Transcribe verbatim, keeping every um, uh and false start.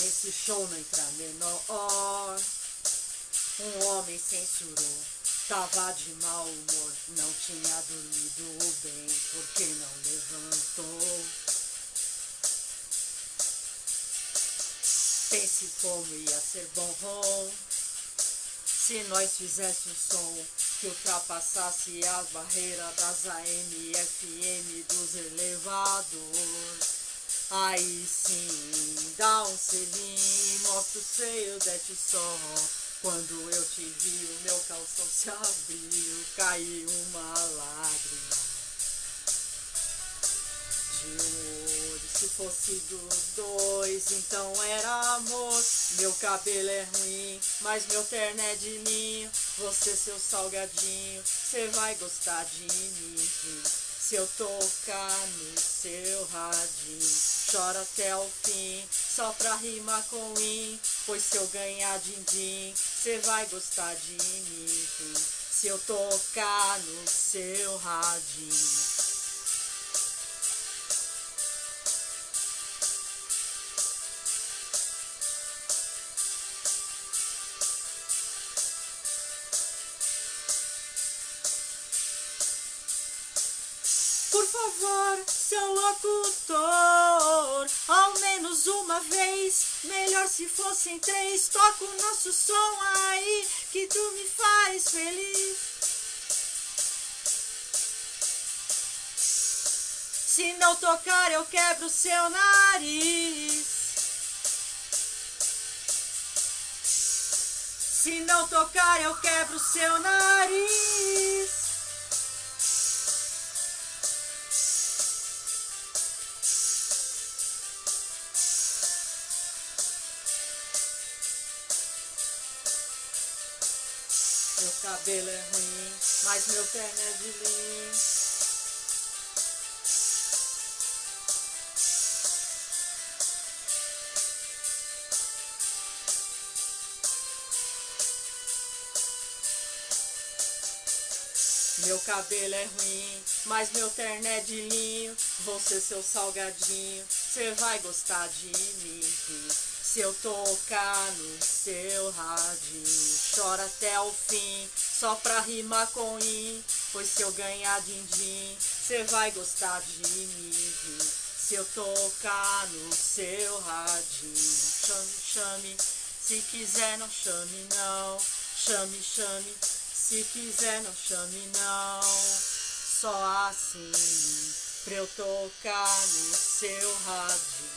nesse show não entra menor. Um homem censurou, tava de mau humor, não tinha dormido bem, porque não levantou. Pense como ia ser bom se nós fizesse um som que ultrapassasse as barreiras das A M, F M, dos elevadores. Aí sim, dá um selinho, mostra o seio, dete só. Quando eu te vi, o meu calção se abriu, caiu uma lágrima de um olho. Se fosse dos dois, então era amor. Meu cabelo é ruim, mas meu terno é de linho. Você, seu salgadinho, cê vai gostar de mim. Se eu tocar no seu radinho, chora até o fim, só pra rimar com in. Pois se eu ganhar din-din, cê vai gostar de mim. Se eu tocar no seu radinho. Por favor, seu locutor, ao menos uma vez, melhor se fossem três, toca o nosso som aí, que tu me faz feliz. Se não tocar eu quebro seu nariz. Se não tocar eu quebro seu nariz. Meu cabelo é ruim, mas meu terno é de linho. Meu cabelo é ruim, mas meu terno é de linho. Você, seu salgadinho, cê vai gostar de mim. Se eu tocar no seu radinho, chora até o fim, só pra rimar com in. Pois se eu ganhar din-din, cê vai gostar de mim. Se eu tocar no seu radinho, chame, chame, se quiser não chame não. Chame, chame, se quiser não chame não. Só assim, pra eu tocar no seu radinho.